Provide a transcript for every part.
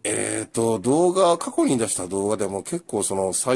過去に出した動画でも結構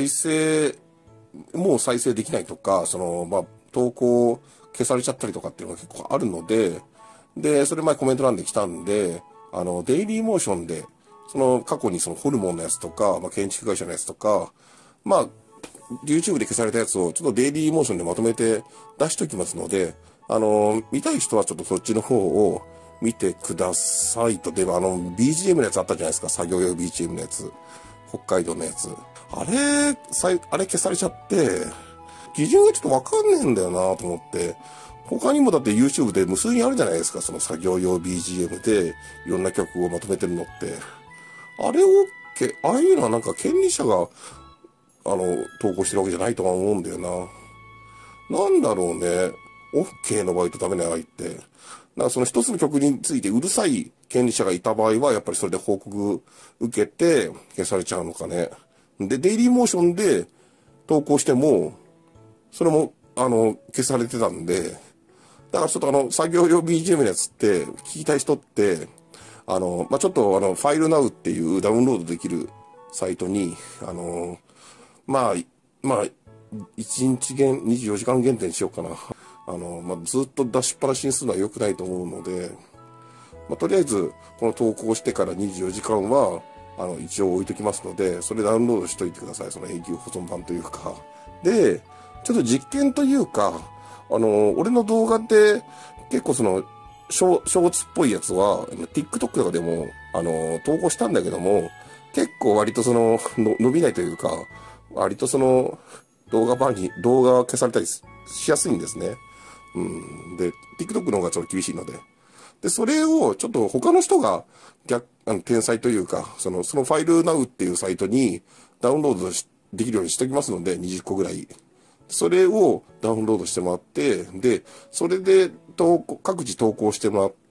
もう再生できないとか、投稿消されちゃったりとかっていうのが結構あるので、で、それ前コメント欄で来たんで、デイリーモーションで、過去にホルモンのやつとか、建築会社のやつとか、YouTube で消されたやつをちょっとデイリーモーションでまとめて出しておきますので、見たい人はちょっとそっちの方を見てくださいと。で、BGM のやつあったじゃないですか。作業用 BGM のやつ。北海道のやつ。あれ消されちゃって、基準がちょっとわかんねえんだよなと思って。他にもだって YouTube で無数にあるじゃないですか。その作業用 BGM でいろんな曲をまとめてるのって。あれを、ああいうのはなんか権利者が、投稿してるわけじゃないとは思うんだよな。なんだろうね。OK の場合とダメな場合って。なんかその一つの曲についてうるさい権利者がいた場合は、やっぱりそれで報告受けて消されちゃうのかね。で、デイリーモーションで投稿しても、それも、消されてたんで、だからちょっと作業用 BGM のやつって、聞きたい人って、ちょっとファイルナウっていうダウンロードできるサイトに、1日24時間限定にしようかな。ずっと出しっぱなしにするのは良くないと思うので、とりあえず、この投稿してから24時間は、一応置いときますので、それダウンロードしといてください。その永久保存版というか。で、ちょっと実験というか、俺の動画って結構ショーツっぽいやつは、TikTok とかでも、投稿したんだけども、結構割と伸びないというか、割と動画消されたりしやすいんですね。で、TikTok の方がちょっと厳しいので。で、それをちょっと他の人が天才というか、そのファイルナウっていうサイトにダウンロードできるようにしておきますので、20個ぐらい。それをダウンロードしてもらって、で、それで各自投稿してもらって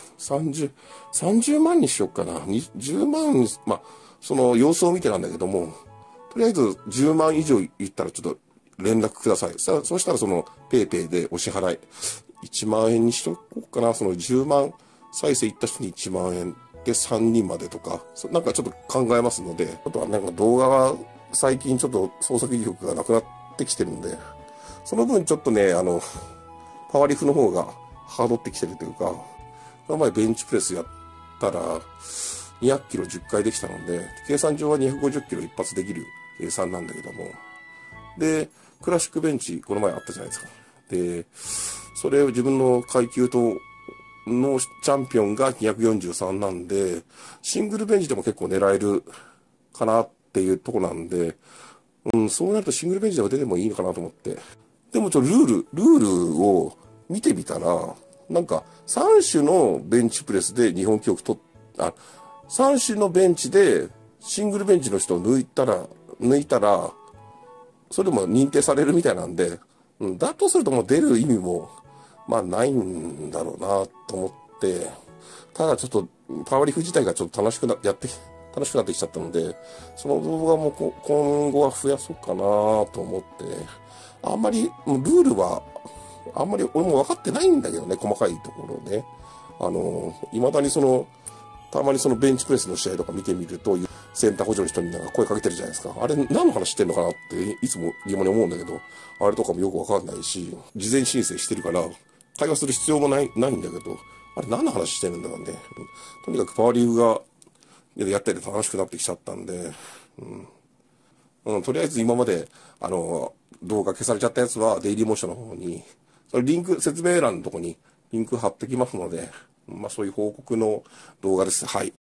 、30万にしよっかな。10万、その様子を見てなんだけども、とりあえず10万以上いったらちょっと連絡ください。そしたらペイペイでお支払い。1万円にしとこうかな。10万再生いった人に1万円で3人までとか、なんかちょっと考えますので、あとはなんか動画は最近ちょっと創作意欲がなくなってきてるんで、その分ちょっとね、パワリフの方がハードってきてるというか、この前ベンチプレスやったら、200キロ10回できたので、計算上は250キロ一発できる計算なんだけども。で、クラシックベンチ、この前あったじゃないですか。で、それを自分の階級のチャンピオンが243なんで、シングルベンチでも結構狙えるかなっていうとこなんで、そうなるとシングルベンチでも出てもいいのかなと思って。でもルールを見てみたら、なんか3種のベンチプレスで日本記録3種のベンチでシングルベンチの人を抜いたら、それも認定されるみたいなんで、だとするともう出る意味も、ないんだろうなと思って、ただちょっとパワリフ自体がちょっと楽しくなってきちゃったので、その動画も今後は増やそうかなと思って、あんまり、ルールは、あんまり俺も分かってないんだけどね、細かいところね。未だにたまにベンチプレスの試合とか見てみると、センター補助の人になんか声かけてるじゃないですか。あれ何の話してんのかなっていつも疑問に思うんだけど、あれとかもよくわかんないし、事前申請してるから、会話する必要もないんだけど、あれ何の話してるんだろうね。とにかくパワーリーグがやってて楽しくなってきちゃったんで、とりあえず今まで、動画消されちゃったやつはデイリーモーションの方に、説明欄のとこにリンク貼ってきますので、そういう報告の動画です。はい。